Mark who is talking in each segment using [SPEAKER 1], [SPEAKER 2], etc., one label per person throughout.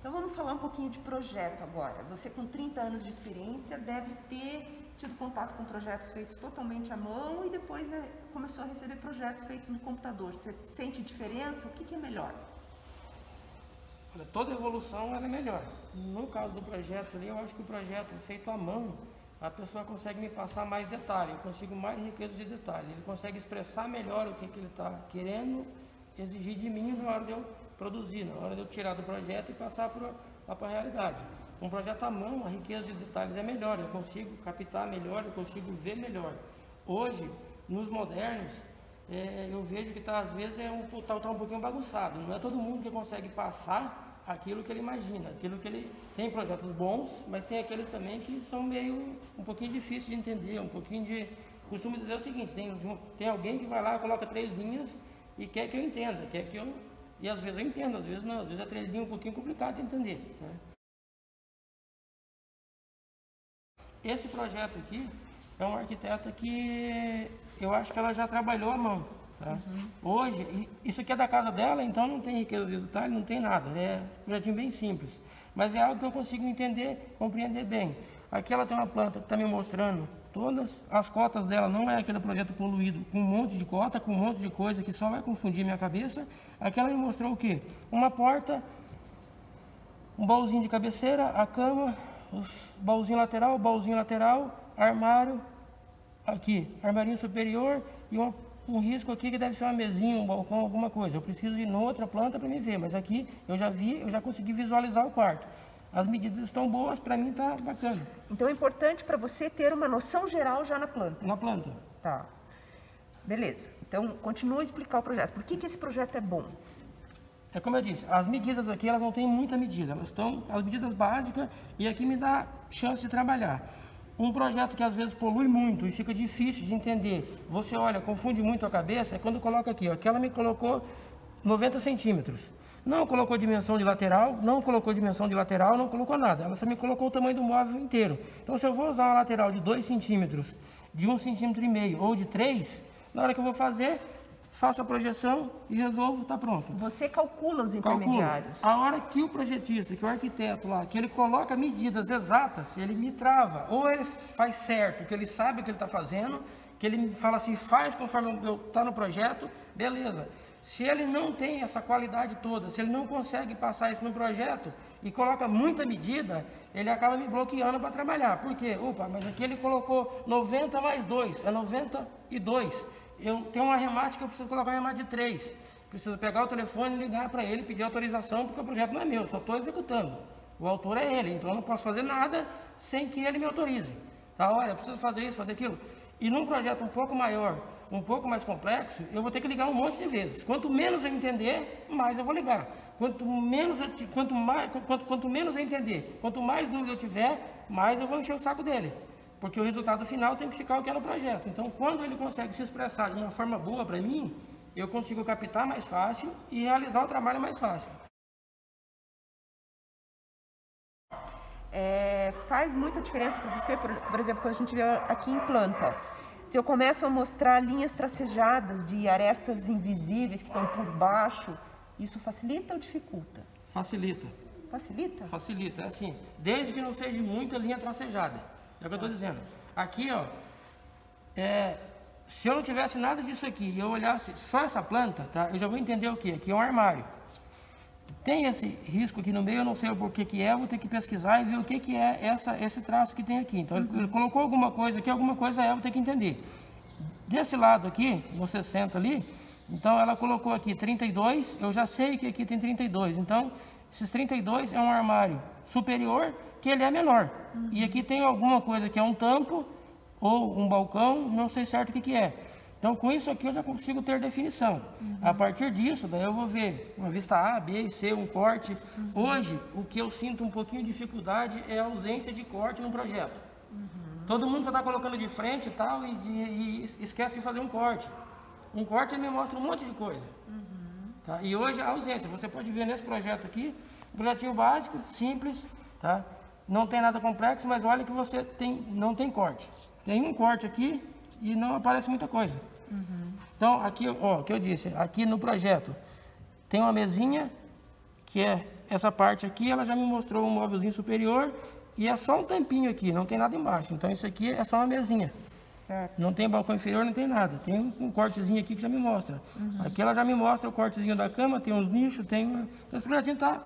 [SPEAKER 1] Então vamos falar um pouquinho de projeto agora. Você com 30 anos de experiência deve ter tido contato com projetos feitos totalmente à mão e depois começou a receber projetos feitos no computador. Você sente diferença? O que é melhor?
[SPEAKER 2] Olha, toda evolução ela é melhor. No caso do projeto ali, eu acho que o projeto feito à mão, a pessoa consegue me passar mais detalhe, eu consigo mais riqueza de detalhe, ele consegue expressar melhor o que ele está querendo exigir de mim na hora de eu produzir, na hora de eu tirar do projeto e passar para a realidade. Um projeto à mão, a riqueza de detalhes é melhor, eu consigo captar melhor, eu consigo ver melhor. Hoje, nos modernos, eu vejo que às vezes tá um pouquinho bagunçado, não é todo mundo que consegue passar aquilo que ele imagina, aquilo que ele tem projetos bons, mas tem aqueles também que são meio um pouquinho difíceis de entender, um pouquinho de... Costumo dizer o seguinte, tem alguém que vai lá, coloca 3 linhas e quer que eu entenda, quer que eu... E às vezes eu entendo, às vezes não, às vezes é 3 linhas um pouquinho complicado de entender, né? Esse projeto aqui é uma arquiteta que eu acho que ela já trabalhou à mão. Tá? Hoje, isso aqui é da casa dela, então não tem riqueza de detalhe, não tem nada, é um projetinho bem simples, mas é algo que eu consigo entender, compreender bem. Aqui ela tem uma planta que está me mostrando todas as cotas dela, não é aquele projeto poluído, com um monte de cota, com um monte de coisa que só vai confundir minha cabeça. Aqui ela me mostrou o quê? Uma porta, um baúzinho de cabeceira, a cama, os baúzinho lateral, armário, aqui, armarinho superior e um risco aqui que deve ser uma mesinha, um balcão, alguma coisa. Eu preciso ir noutra planta para me ver, mas aqui eu já vi, eu já consegui visualizar o quarto. As medidas estão boas, para mim tá bacana.
[SPEAKER 1] Então é importante para você ter uma noção geral já na planta.
[SPEAKER 2] Na planta.
[SPEAKER 1] Tá. Beleza. Então continua a explicar o projeto. Por que esse projeto é bom?
[SPEAKER 2] É como eu disse, as medidas aqui elas não têm muita medida, elas estão as medidas básicas e aqui me dá chance de trabalhar. Um projeto que às vezes polui muito e fica difícil de entender, você olha, confunde muito a cabeça, é quando coloca aqui, ó, que ela me colocou 90 centímetros. Não colocou dimensão de lateral, não colocou dimensão de lateral, não colocou nada. Ela só me colocou o tamanho do móvel inteiro. Então se eu vou usar uma lateral de 2 centímetros, de 1,5 centímetros ou de 3, na hora que eu vou fazer, faço a projeção e resolvo, está pronto.
[SPEAKER 1] Você calcula os intermediários.
[SPEAKER 2] A hora que o projetista, que o arquiteto lá, que ele coloca medidas exatas, ele me trava. Ou ele faz certo, que ele sabe o que ele está fazendo, que ele fala assim, faz conforme está no projeto, beleza. Se ele não tem essa qualidade toda, se ele não consegue passar isso no projeto e coloca muita medida, ele acaba me bloqueando para trabalhar. Por quê? Opa, mas aqui ele colocou 90 mais 2, é 92. Eu tenho um arremate que eu preciso colocar um arremate de 3. Preciso pegar o telefone, ligar para ele, pedir autorização, porque o projeto não é meu, eu só estou executando. O autor é ele, então eu não posso fazer nada sem que ele me autorize. Tá? Olha, eu preciso fazer isso, fazer aquilo. E num projeto um pouco maior, um pouco mais complexo, eu vou ter que ligar um monte de vezes. Quanto menos eu entender, mais eu vou ligar. Quanto menos eu entender, quanto mais dúvida eu tiver, mais eu vou encher o saco dele. Porque o resultado final tem que ficar o que é no projeto. Então, quando ele consegue se expressar de uma forma boa para mim, eu consigo captar mais fácil e realizar o trabalho mais fácil.
[SPEAKER 1] Faz muita diferença para você, por exemplo, quando a gente vê aqui em planta. Se eu começo a mostrar linhas tracejadas de arestas invisíveis que estão por baixo, isso facilita ou dificulta?
[SPEAKER 2] Facilita.
[SPEAKER 1] Facilita?
[SPEAKER 2] Facilita, é assim, desde que não seja muita linha tracejada. É o que eu estou dizendo. Aqui, ó, se eu não tivesse nada disso aqui e eu olhasse só essa planta, tá, eu já vou entender o que? Aqui é um armário. Tem esse risco aqui no meio, eu não sei o porquê que é, vou ter que pesquisar e ver o que é esse traço que tem aqui. Então ele colocou alguma coisa aqui, alguma coisa vou ter que entender. Desse lado aqui, você senta ali, então ela colocou aqui 32, eu já sei que aqui tem 32, então esses 32 é um armário superior, que ele é menor. E aqui tem alguma coisa que é um tampo ou um balcão, não sei certo o que é. Então com isso aqui eu já consigo ter definição. A partir disso, daí eu vou ver uma vista A, B e C, um corte. Hoje, o que eu sinto um pouquinho de dificuldade é a ausência de corte no projeto. Todo mundo só está colocando de frente e tal e esquece de fazer um corte. Um corte ele me mostra um monte de coisa. Tá? E hoje a ausência, você pode ver nesse projeto aqui, um projetinho básico, simples, tá? Não tem nada complexo, mas olha que você não tem corte. Tem um corte aqui e não aparece muita coisa. Então aqui, ó, o que eu disse, aqui no projeto tem uma mesinha que é essa parte aqui, ela já me mostrou um móvelzinho superior e é só um tampinho aqui, não tem nada embaixo. Então isso aqui é só uma mesinha.
[SPEAKER 1] Certo.
[SPEAKER 2] Não tem balcão inferior, não tem nada. Tem um cortezinho aqui que já me mostra. Aqui ela já me mostra o cortezinho da cama, tem uns nichos, tem... Esse projetinho tá...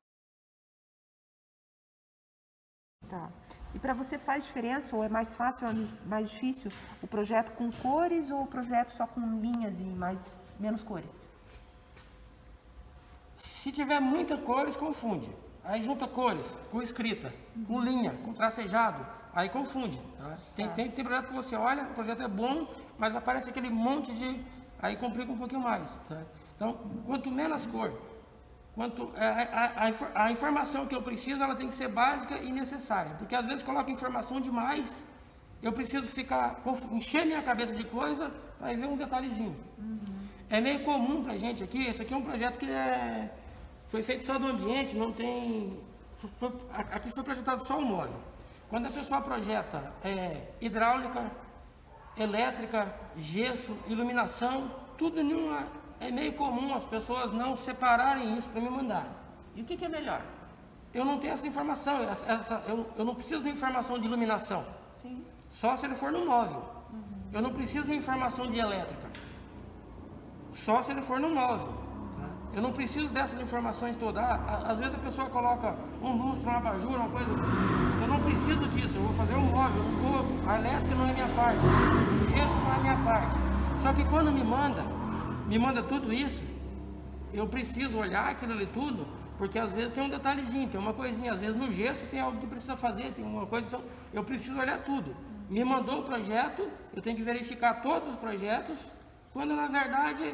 [SPEAKER 1] Tá. E para você faz diferença, ou é mais fácil ou é mais difícil, o projeto com cores ou o projeto só com linhas e menos cores?
[SPEAKER 2] Se tiver muita cores, confunde. Aí junta cores com escrita, com linha, com tracejado, aí confunde. Tá? Tem projeto que você olha, o projeto é bom, mas aparece aquele monte de... Aí complica um pouquinho mais. Tá? Então, quanto menos cor, a informação que eu preciso, ela tem que ser básica e necessária. Porque às vezes coloca informação demais, eu preciso encher minha cabeça de coisa para ver um detalhezinho. É meio comum pra gente aqui, esse aqui é um projeto que foi feito só do ambiente, não tem... Aqui foi projetado só o móvel. Quando a pessoa projeta hidráulica, elétrica, gesso, iluminação, tudo em uma... É meio comum as pessoas não separarem isso para me mandar.
[SPEAKER 1] E o que é melhor?
[SPEAKER 2] Eu não tenho essa informação, eu não preciso de informação de iluminação.
[SPEAKER 1] Sim.
[SPEAKER 2] Só se ele for no móvel. Eu não preciso de informação de elétrica. Só se ele for no móvel. Eu não preciso dessas informações todas. Às vezes a pessoa coloca um lustre, uma abajur, uma coisa. Eu não preciso disso, eu vou fazer um móvel, a elétrica não é minha parte, o gesso não é minha parte. Só que quando me manda tudo isso, eu preciso olhar aquilo ali tudo, porque às vezes tem um detalhezinho, tem uma coisinha, às vezes no gesso tem algo que precisa fazer, tem uma coisa, então eu preciso olhar tudo. Me mandou o projeto, eu tenho que verificar todos os projetos, quando na verdade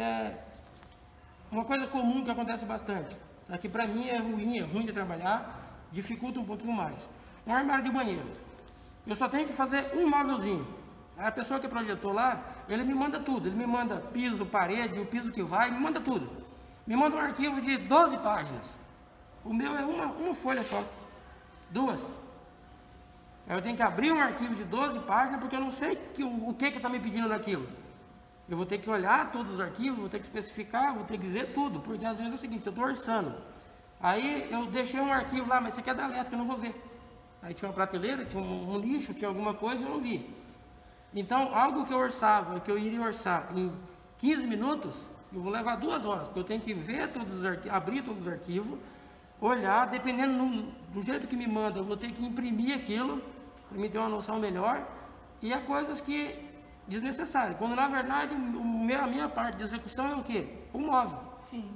[SPEAKER 2] uma coisa comum que acontece bastante, que para mim é ruim de trabalhar, dificulta um pouquinho mais. Um armário de banheiro. Eu só tenho que fazer um móvelzinho. A pessoa que projetou lá, ele me manda tudo. Ele me manda piso, parede, o piso que vai, me manda tudo. Me manda um arquivo de 12 páginas. O meu é uma folha só. 2. Aí eu tenho que abrir um arquivo de 12 páginas, porque eu não sei o que está me pedindo naquilo. Eu vou ter que olhar todos os arquivos, vou ter que especificar, vou ter que dizer tudo, porque às vezes é o seguinte, eu estou orçando. Aí eu deixei um arquivo lá, mas esse aqui é da elétrica, eu não vou ver. Aí tinha uma prateleira, tinha um lixo, tinha alguma coisa, eu não vi. Então, algo que eu orçava, que eu iria orçar em 15 minutos, eu vou levar 2 horas, porque eu tenho que ver todos os arquivos, abrir todos os arquivos, olhar, dependendo do jeito que me manda, eu vou ter que imprimir aquilo, para mim ter uma noção melhor, e há coisas que desnecessárias, quando na verdade a minha parte de execução é o quê? O móvel.
[SPEAKER 1] Sim.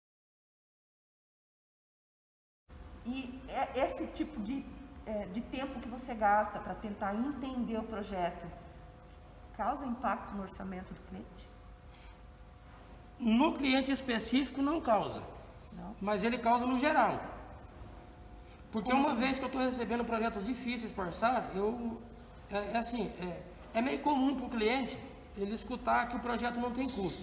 [SPEAKER 1] E esse tipo de tempo que você gasta para tentar entender o projeto, causa impacto no orçamento do cliente?
[SPEAKER 2] No cliente específico não causa, não. Mas ele causa no geral. Porque uma vez que eu estou recebendo projetos difíceis para orçar, é meio comum para o cliente ele escutar que o projeto não tem custo.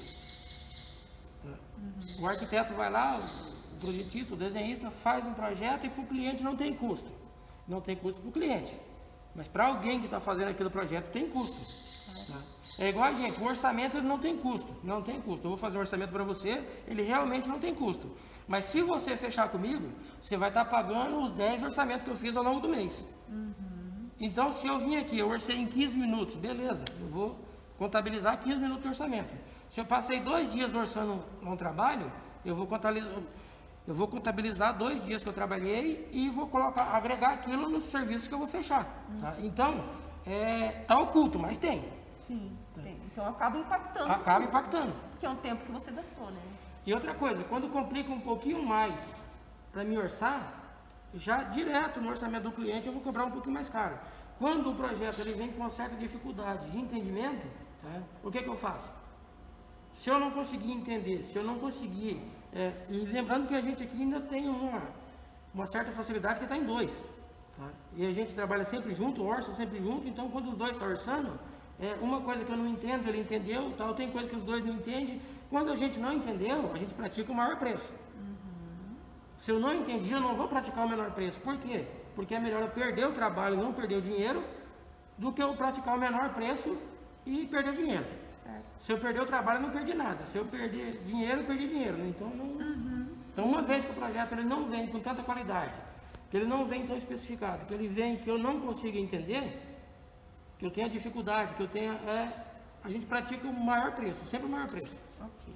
[SPEAKER 2] O arquiteto vai lá, o projetista, o desenhista faz um projeto e para o cliente não tem custo. Não tem custo para o cliente. Mas para alguém que está fazendo aquele projeto tem custo. É igual a gente, o orçamento ele não tem custo. Não tem custo. Eu vou fazer um orçamento para você, ele realmente não tem custo. Mas se você fechar comigo, você vai estar pagando os 10 orçamentos que eu fiz ao longo do mês. Então, se eu vim aqui, eu orcei em 15 minutos, beleza, eu vou contabilizar 15 minutos de orçamento. Se eu passei 2 dias orçando um trabalho, eu vou contabilizar 2 dias que eu trabalhei e vou agregar aquilo nos serviços que eu vou fechar. Tá? Então, tá oculto, mas tem.
[SPEAKER 1] Sim, tem. Então acaba impactando.
[SPEAKER 2] Acaba impactando.
[SPEAKER 1] Porque é um tempo que você gastou, né?
[SPEAKER 2] E outra coisa, quando complica um pouquinho mais para me orçar, já direto no orçamento do cliente eu vou cobrar um pouquinho mais caro. Quando o projeto ele vem com uma certa dificuldade de entendimento, tá? O que eu faço? Se eu não conseguir entender, se eu não conseguir... e lembrando que a gente aqui ainda tem uma certa facilidade que está em 2. Tá? E a gente trabalha sempre junto, orça sempre junto, então quando os 2 estão orçando, uma coisa que eu não entendo, ele entendeu, tal, tem coisa que os 2 não entendem. Quando a gente não entendeu, a gente pratica o maior preço. Se eu não entendi, eu não vou praticar o menor preço. Por quê? Porque é melhor eu perder o trabalho e não perder o dinheiro, do que eu praticar o menor preço e perder dinheiro. Certo. Se eu perder o trabalho, eu não perdi nada. Se eu perder dinheiro, eu perdi dinheiro. Então, não... Então, uma vez que o projeto ele não vem com tanta qualidade, que ele não vem tão especificado, que ele vem que eu não consigo entender, que eu tenha dificuldade, que eu tenha... a gente pratica o maior preço, sempre o maior preço.
[SPEAKER 1] Ok.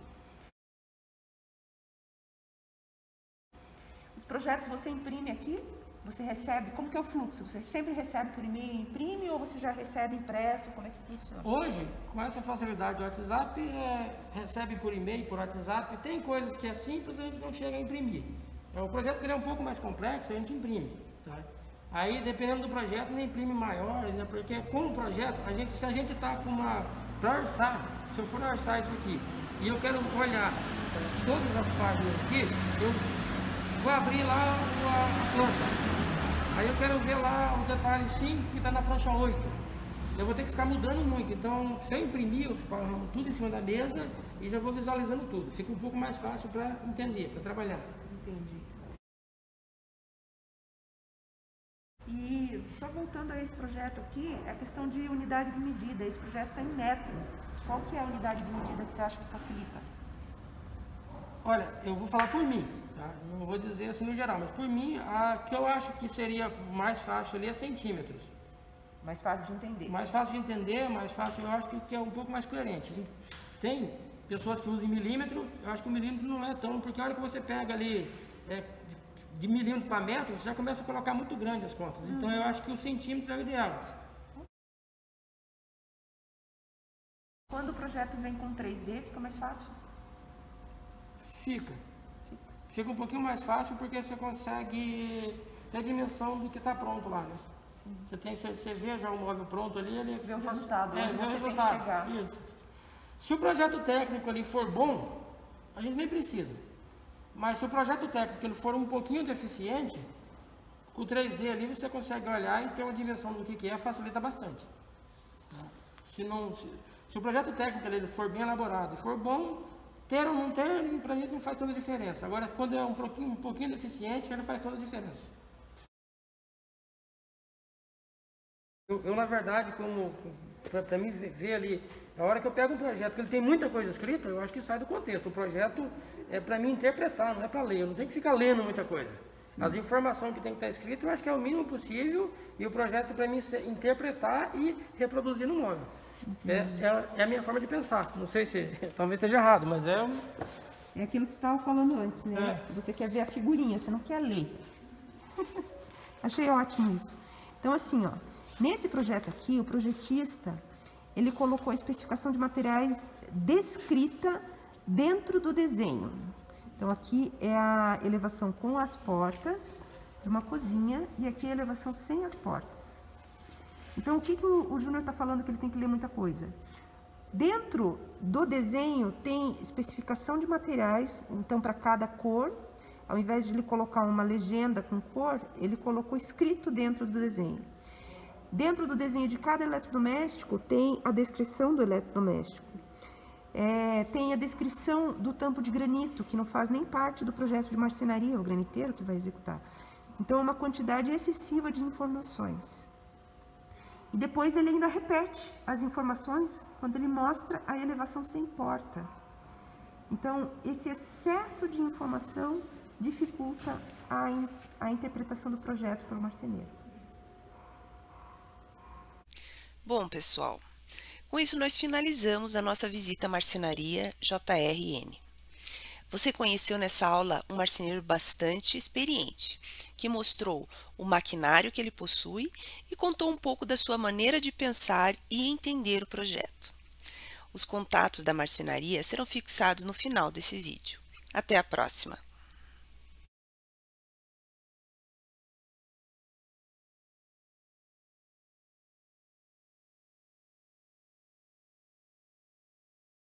[SPEAKER 1] Os projetos você imprime aqui? Você recebe? Como que é o fluxo? Você sempre recebe por e-mail e imprime ou você já recebe impresso? Como é que funciona?
[SPEAKER 2] Hoje, com essa facilidade do WhatsApp, recebe por e-mail, por WhatsApp. Tem coisas que é simples e a gente não chega a imprimir. O projeto que ele é um pouco mais complexo, a gente imprime. Tá? Aí, dependendo do projeto, não imprime maior, né? Porque com o projeto, se a gente está com uma... Para orçar, se eu for orçar isso aqui, e eu quero olhar todas as páginas aqui, eu vou abrir lá a planta. Aí eu quero ver lá o detalhe 5 que está na prancha 8. Eu vou ter que ficar mudando muito. Então, se eu imprimir, eu esparramo tudo em cima da mesa e já vou visualizando tudo. Fica um pouco mais fácil para entender, para trabalhar.
[SPEAKER 1] Entendi. E só voltando a esse projeto aqui, a questão de unidade de medida. Esse projeto está em metro. Qual que é a unidade de medida que você acha que facilita?
[SPEAKER 2] Olha, eu vou falar por mim, tá? Não vou dizer assim no geral, mas por mim, a que eu acho que seria mais fácil ali é centímetros.
[SPEAKER 1] Mais fácil de entender.
[SPEAKER 2] Mais fácil de entender, mais fácil, eu acho que é um pouco mais coerente. Tem pessoas que usam milímetro, eu acho que o milímetro não é tão, porque a hora que você pega ali de milímetro para metro, você já começa a colocar muito grande as contas. Então eu acho que o centímetro é o ideal.
[SPEAKER 1] Quando o projeto vem com 3D, fica mais fácil?
[SPEAKER 2] Fica um pouquinho mais fácil porque você consegue ter a dimensão do que está pronto lá, né? Você vê já o móvel pronto ali, ele
[SPEAKER 1] vê o resultado,
[SPEAKER 2] vê o
[SPEAKER 1] você
[SPEAKER 2] resultado.
[SPEAKER 1] tem que chegar.
[SPEAKER 2] Isso. Se o projeto técnico ali for bom, a gente nem precisa. Mas se o projeto técnico ele for um pouquinho deficiente, com o 3D ali você consegue olhar e ter uma dimensão do que é, facilita bastante. Se o projeto técnico ele for bem elaborado e for bom, ter ou não ter, para a gente não faz toda a diferença. Agora, quando é um pouquinho deficiente, ele faz toda a diferença. Eu na verdade, para mim ver ali, a hora que eu pego um projeto que ele tem muita coisa escrita, eu acho que sai do contexto. O projeto é para mim interpretar, não é para ler. Eu não tenho que ficar lendo muita coisa. Sim. As informações que tem que estar escritas, eu acho que é o mínimo possível. E o projeto para mim é interpretar e reproduzir no móvel. É a minha forma de pensar. Não sei se talvez esteja errado, mas é...
[SPEAKER 1] É aquilo que você estava falando antes, né? Você quer ver a figurinha, você não quer ler. Achei ótimo isso. Então, assim, ó, nesse projeto aqui, o projetista, ele colocou a especificação de materiais descrita dentro do desenho. Então, aqui é a elevação com as portas de uma cozinha e aqui é a elevação sem as portas. Então, o que o Júnior está falando que ele tem que ler muita coisa? Dentro do desenho tem especificação de materiais, então para cada cor, ao invés de ele colocar uma legenda com cor, ele colocou escrito dentro do desenho. Dentro do desenho de cada eletrodoméstico tem a descrição do eletrodoméstico. Tem a descrição do tampo de granito, que não faz nem parte do projeto de marcenaria, o graniteiro que vai executar. Então é uma quantidade excessiva de informações. E depois ele ainda repete as informações quando ele mostra a elevação sem porta. Então, esse excesso de informação dificulta a interpretação do projeto pelo marceneiro.
[SPEAKER 3] Bom, pessoal, com isso nós finalizamos a nossa visita à marcenaria JRN. Você conheceu nessa aula um marceneiro bastante experiente, que mostrou o maquinário que ele possui e contou um pouco da sua maneira de pensar e entender o projeto. Os contatos da marcenaria serão fixados no final desse vídeo. Até a próxima!